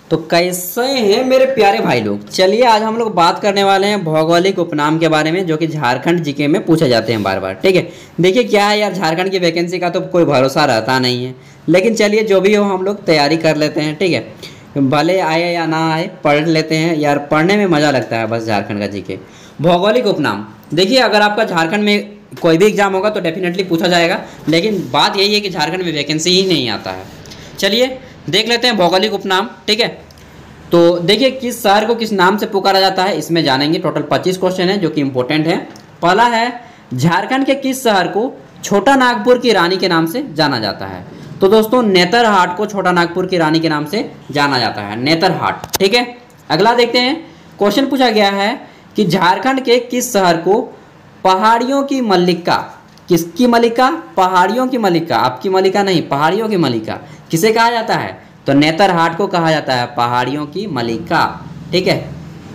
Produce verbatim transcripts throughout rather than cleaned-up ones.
तो कैसे हैं मेरे प्यारे भाई लोग, चलिए आज हम लोग बात करने वाले हैं भौगोलिक उपनाम के बारे में जो कि झारखंड जीके में पूछे जाते हैं बार बार। ठीक है, देखिए क्या है यार, झारखंड की वैकेंसी का तो कोई भरोसा रहता नहीं है, लेकिन चलिए जो भी हो हम लोग तैयारी कर लेते हैं। ठीक है, भले आए या ना आए पढ़ लेते हैं यार, पढ़ने में मज़ा लगता है बस झारखंड का जीके। भौगोलिक उपनाम, देखिए अगर आपका झारखंड में कोई भी एग्जाम होगा तो डेफिनेटली पूछा जाएगा, लेकिन बात यही है कि झारखंड में वैकेंसी ही नहीं आता है। चलिए देख लेते हैं भौगोलिक उपनाम। ठीक है, तो देखिए किस शहर को किस नाम से पुकारा जाता है इसमें जानेंगे। टोटल पच्चीस क्वेश्चन है जो कि इंपॉर्टेंट है। पहला है, झारखंड के किस शहर को छोटा नागपुर की रानी के नाम से जाना जाता है? तो दोस्तों नेतरहाट को छोटा नागपुर की रानी के नाम से जाना जाता है, नेतरहाट। ठीक है, अगला देखते हैं। क्वेश्चन पूछा गया है कि झारखंड के किस शहर को पहाड़ियों की मल्लिका, किसकी मल्लिका? पहाड़ियों की मल्लिका, आपकी मल्लिका नहीं, पहाड़ियों की मल्लिका किसे कहा जाता है? तो नेतरहाट को कहा जाता है पहाड़ियों की मल्लिका। ठीक है,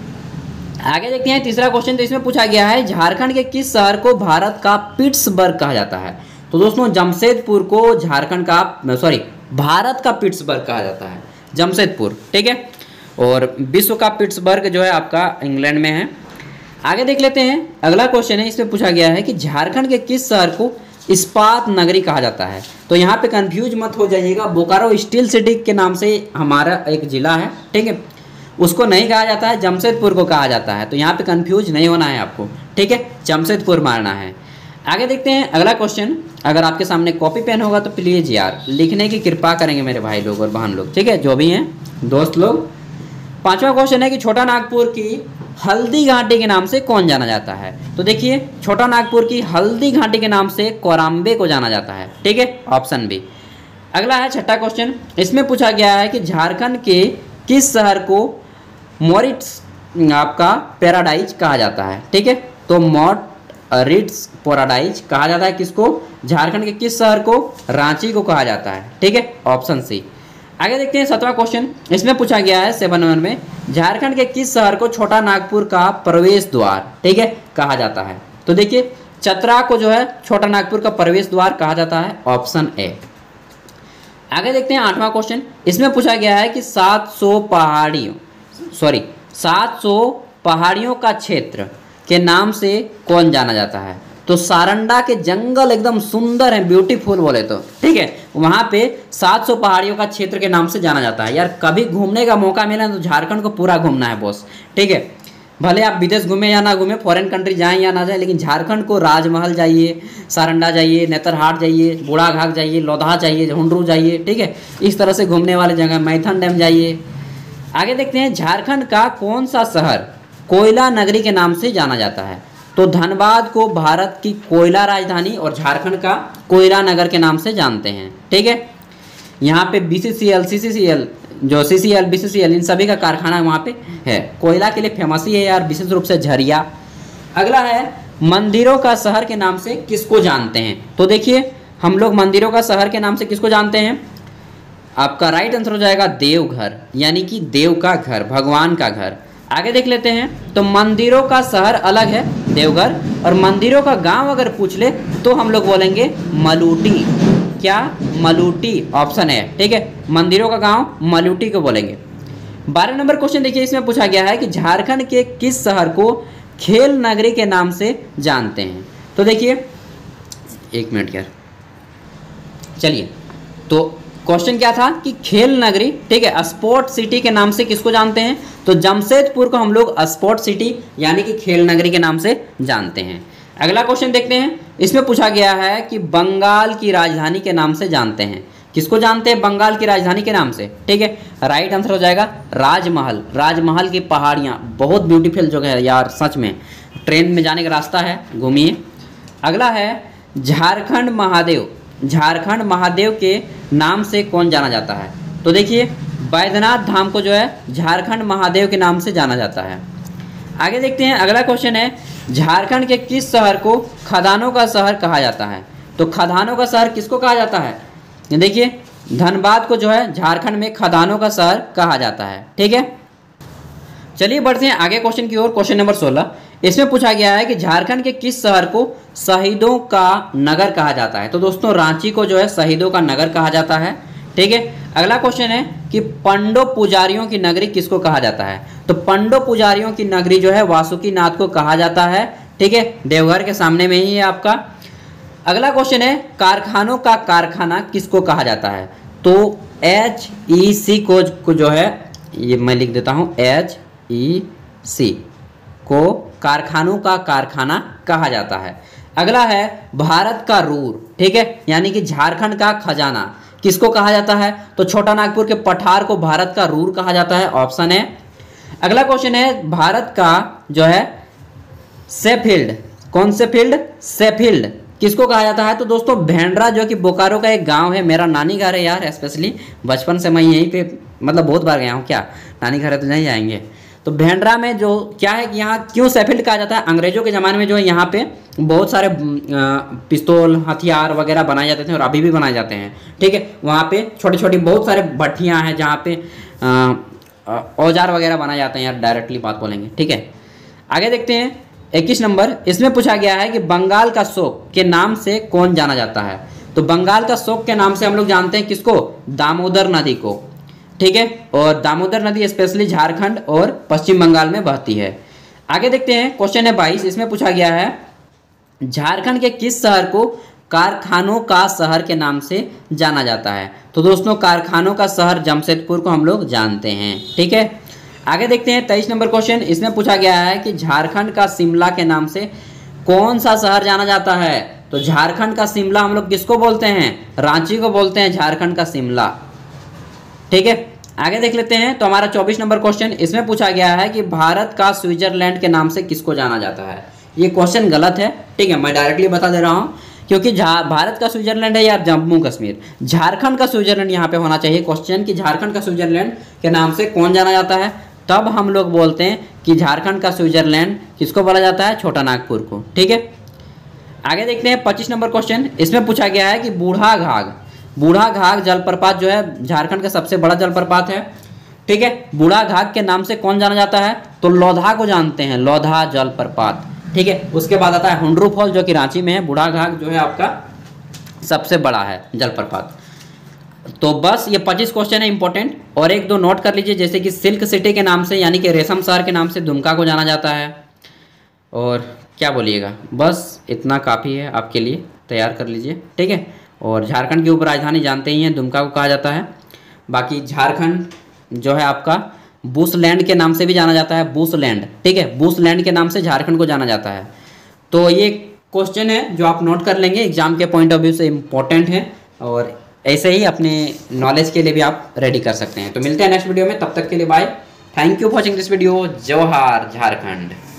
आगे देखते हैं तीसरा क्वेश्चन। तो इसमें पूछा गया है झारखंड के किस शहर को भारत का पिट्सबर्ग कहा जाता है? तो दोस्तों जमशेदपुर को झारखंड का सॉरी भारत का पिट्सबर्ग कहा जाता है, जमशेदपुर। ठीक है, और विश्व का पिट्सबर्ग जो है आपका इंग्लैंड में है। आगे देख लेते हैं, अगला क्वेश्चन है, इसमें पूछा गया है कि झारखंड के किस शहर को इस्पात नगरी कहा जाता है? तो यहाँ पे कंफ्यूज मत हो जाइएगा, बोकारो स्टील सिटी के नाम से हमारा एक जिला है। ठीक है, उसको नहीं कहा जाता है, जमशेदपुर को कहा जाता है, तो यहाँ पे कंफ्यूज नहीं होना है आपको। ठीक है, जमशेदपुर मारना है। आगे देखते हैं अगला क्वेश्चन। अगर आपके सामने कॉपी पेन होगा तो प्लीज़ यार लिखने की कृपा करेंगे मेरे भाई लोग और बहन लोग। ठीक है, जो भी हैं दोस्त लोग। पांचवा क्वेश्चन है कि छोटा नागपुर की हल्दी घाटी के नाम से कौन जाना जाता है? तो देखिए छोटा नागपुर की हल्दी घाटी के नाम से कोराम्बे को जाना जाता है। ठीक है, ऑप्शन बी। अगला है छठा क्वेश्चन। इसमें पूछा गया है कि झारखंड के किस शहर को मोरिट्स आपका पैराडाइज कहा जाता है? ठीक है, तो मोट रिट्स पैराडाइज कहा जाता है किसको? झारखंड के किस शहर को? रांची को कहा जाता है। ठीक है, ऑप्शन सी। आगे देखते हैं सत्रहवां क्वेश्चन। इसमें पूछा गया है सेवन वन में झारखंड के किस शहर को छोटा नागपुर का प्रवेश द्वार, ठीक है, कहा जाता है? तो देखिए चतरा को जो है छोटा नागपुर का प्रवेश द्वार कहा जाता है, ऑप्शन ए। आगे देखते हैं आठवां क्वेश्चन। इसमें पूछा गया है कि सात सौ पहाड़ियों सॉरी सात सौ पहाड़ियों का क्षेत्र के नाम से कौन जाना जाता है? तो सारंडा के जंगल एकदम सुंदर है, ब्यूटीफुल बोले तो। ठीक है, वहाँ पे सात सौ पहाड़ियों का क्षेत्र के नाम से जाना जाता है। यार कभी घूमने का मौका मिला तो झारखंड को पूरा घूमना है बॉस। ठीक है, भले आप विदेश घूमे या ना घूमे, फॉरेन कंट्री जाएं या ना जाएं, लेकिन झारखंड को राजमहल जाइए, सारंडा जाइए, नेतरहाट जाइए, बूढ़ाघाट जाइए, लोधा जाइए, हुंडरू जाइए। ठीक है, इस तरह से घूमने वाले जगह, मैथन डैम जाइए। आगे देखते हैं झारखंड का कौन सा शहर कोयला नगरी के नाम से जाना जाता है? तो धनबाद को भारत की कोयला राजधानी और झारखंड का कोयला नगर के नाम से जानते हैं। ठीक है, यहाँ पे बीसीसीएल, सीसीसीएल, जो सीसीएल, बीसीसीएल इन सभी का कारखाना वहाँ पे है, कोयला के लिए फेमस ही है यार, विशेष रूप से झरिया। अगला है मंदिरों का शहर के नाम से किसको जानते हैं? तो देखिए हम लोग मंदिरों का शहर के नाम से किसको जानते हैं? आपका राइट आंसर हो जाएगा देवघर, यानी कि देव का घर, भगवान का घर। आगे देख लेते हैं, तो मंदिरों का शहर अलग है देवघर, और मंदिरों का गांव अगर पूछ ले तो हम लोग बोलेंगे मलूटी। क्या? मलूटी, ऑप्शन है। ठीक है, मंदिरों का गांव मलूटी को बोलेंगे। बारह नंबर क्वेश्चन देखिए, इसमें पूछा गया है कि झारखंड के किस शहर को खेल नगरी के नाम से जानते हैं? तो देखिए एक मिनट यार, चलिए तो क्वेश्चन क्या था कि खेल नगरी, ठीक है, स्पोर्ट सिटी के नाम से किसको जानते हैं? तो जमशेदपुर को हम लोग स्पोर्ट सिटी यानी कि खेल नगरी के नाम से जानते हैं। अगला क्वेश्चन देखते हैं। इसमें पूछा गया है कि बंगाल की राजधानी के नाम से जानते हैं, किसको जानते हैं बंगाल की राजधानी के नाम से? ठीक है, राइट आंसर हो जाएगा राजमहल। राजमहल की पहाड़ियाँ बहुत ब्यूटीफुल जगह है यार, सच में ट्रेन में जाने का रास्ता है, घूमिए। अगला है झारखंड महादेव, झारखंड महादेव के नाम से कौन जाना जाता है? तो देखिए बैद्यनाथ धाम को जो है झारखंड महादेव के नाम से जाना जाता है। आगे देखते हैं, अगला क्वेश्चन है झारखंड के किस शहर को खदानों का शहर कहा जाता है? तो खदानों का शहर किसको कहा जाता है? देखिए धनबाद को जो है झारखंड में खदानों का शहर कहा जाता है। ठीक है, चलिए बढ़ते हैं आगे क्वेश्चन की ओर। क्वेश्चन नंबर सोलह। इसमें पूछा गया है कि झारखंड के किस शहर को शहीदों का नगर कहा जाता है? तो दोस्तों रांची को जो है शहीदों का नगर कहा जाता है। ठीक है। अगला क्वेश्चन है कि पंडो पुजारियों की नगरी किसको कहा जाता है? तो पंडो पुजारियों की नगरी जो है वासुकीनाथ को कहा जाता है, ठीक है। देवघर के सामने में ही है आपका। अगला क्वेश्चन है कारखानों का कारखाना किसको कहा जाता है? तो एच ई सी को जो है, ये मैं लिख देता हूँ, एच ई सी को कारखानों का कारखाना कहा जाता है। अगला है भारत का रूर, ठीक है, यानी कि झारखंड का खजाना किसको कहा जाता है? तो छोटा नागपुर के पठार को भारत का रूर कहा जाता है, ऑप्शन है। अगला क्वेश्चन है भारत का जो है शेफील्ड, कौन से फील्ड? शेफील्ड किसको कहा जाता है? तो दोस्तों भेंड्रा जो कि बोकारो का एक गांव है, मेरा नानी घर है यार, स्पेशली बचपन से मैं यहीं पे मतलब बहुत बार गया हूँ। क्या नानी घर है तो नहीं आएंगे? तो भेंड्रा में जो क्या है कि यहाँ क्यों शेफील्ड कहा जाता है? अंग्रेजों के ज़माने में जो है यहाँ पे बहुत सारे पिस्तौल हथियार वगैरह बनाए जाते थे और अभी भी बनाए जाते हैं, ठीक है। वहाँ पे छोटी छोटी बहुत सारे भट्टियाँ हैं जहाँ पे औजार वगैरह बनाए जाते हैं यार, डायरेक्टली बात बोलेंगे, ठीक है। आगे देखते हैं इक्कीस नंबर, इसमें पूछा गया है कि बंगाल का शोक के नाम से कौन जाना जाता है? तो बंगाल का शोक के नाम से हम लोग जानते हैं किसको? दामोदर नदी को, ठीक है। और दामोदर नदी स्पेशली झारखंड और पश्चिम बंगाल में बहती है। आगे देखते हैं क्वेश्चन है बाईस, इसमें पूछा गया है झारखंड के किस शहर को कारखानों का शहर के नाम से जाना जाता है? तो दोस्तों कारखानों का शहर जमशेदपुर को हम लोग जानते हैं, ठीक है। आगे देखते हैं तेईस नंबर क्वेश्चन, इसमें पूछा गया है कि झारखंड का शिमला के नाम से कौन सा शहर जाना जाता है? तो झारखंड का शिमला हम लोग किसको बोलते हैं? रांची को बोलते हैं झारखंड का शिमला, ठीक है। आगे देख लेते हैं तो हमारा चौबीस नंबर क्वेश्चन, इसमें पूछा गया है कि भारत का स्विट्जरलैंड के नाम से किसको जाना जाता है? ये क्वेश्चन गलत है, ठीक है, मैं डायरेक्टली बता दे रहा हूँ, क्योंकि भारत का स्विट्जरलैंड है यार जम्मू कश्मीर, झारखंड का स्विट्जरलैंड यहाँ पे होना चाहिए क्वेश्चन कि झारखंड का स्विट्जरलैंड के नाम से कौन जाना जाता है? तब हम लोग बोलते हैं कि झारखंड का स्विट्जरलैंड किसको बोला जाता है? छोटा नागपुर को, ठीक है। आगे देखते हैं पच्चीस नंबर क्वेश्चन, इसमें पूछा गया है कि बूढ़ा घाघ बूढ़ा घाघ जलप्रपात जो है झारखंड का सबसे बड़ा जलप्रपात है, ठीक है। बूढ़ा घाघ के नाम से कौन जाना जाता है? तो लोधा को जानते हैं, लोधा जलप्रपात, ठीक है। उसके बाद आता है हुंड्रू फॉल जो कि रांची में है। बूढ़ा घाघ जो है आपका सबसे बड़ा है जलप्रपात। तो बस ये पच्चीस क्वेश्चन है इंपॉर्टेंट, और एक दो नोट कर लीजिए, जैसे कि सिल्क सिटी के नाम से यानी कि रेशम शहर के नाम से दुमका को जाना जाता है। और क्या बोलिएगा, बस इतना काफ़ी है आपके लिए, तैयार कर लीजिए, ठीक है। और झारखंड की उपराजधानी जानते ही हैं, दुमका को कहा जाता है। बाकी झारखंड जो है आपका बूसलैंड के नाम से भी जाना जाता है, बूसलैंड, ठीक है, बूसलैंड के नाम से झारखंड को जाना जाता है। तो ये क्वेश्चन है जो आप नोट कर लेंगे, एग्जाम के पॉइंट ऑफ व्यू से इम्पोर्टेंट है, और ऐसे ही अपने नॉलेज के लिए भी आप रेडी कर सकते हैं। तो मिलते हैं नेक्स्ट वीडियो में, तब तक के लिए bye, thank you for watching this video. जोहार झारखंड।